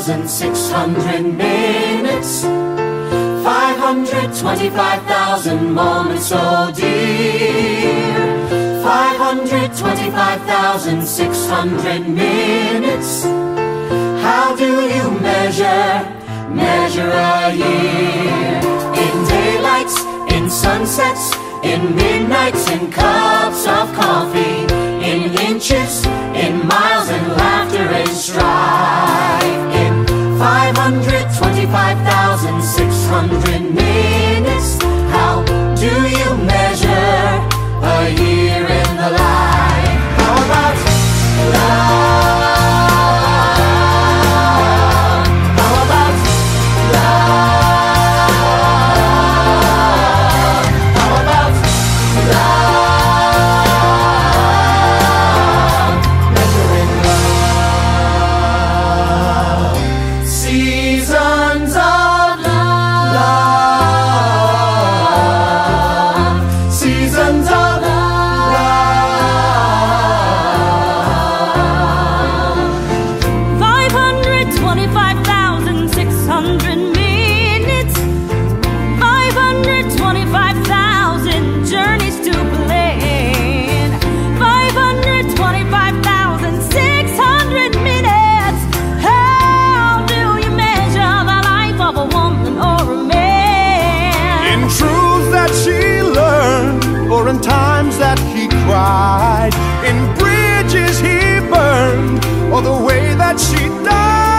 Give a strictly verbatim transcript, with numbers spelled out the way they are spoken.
thousand six hundred minutes, five hundred twenty-five thousand moments, oh dear. five hundred twenty-five thousand six hundred minutes. How do you measure, measure a year? In daylights, in sunsets, in midnights, in cups of coffee, in inches, in miles, in laughter and strife. In five hundred twenty-five thousand six hundred minutes, how do you measure a year in the life? How about love? How about love? How about love? Measuring love. Seasons of love. Seasons of twenty-five thousand six hundred minutes, five hundred twenty-five thousand journeys to plan, five hundred twenty-five thousand six hundred minutes. How do you measure the life of a woman or a man? In truths that she learned, or in times that he cried, in bridges he burned, or the way that she died.